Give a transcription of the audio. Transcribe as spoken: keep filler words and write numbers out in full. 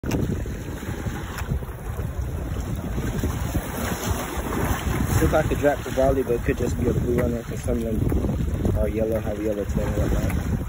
Looks like a drop Crevalle, but it could just be a blue runner because some of them are yellow, have yellow tail and whatnot.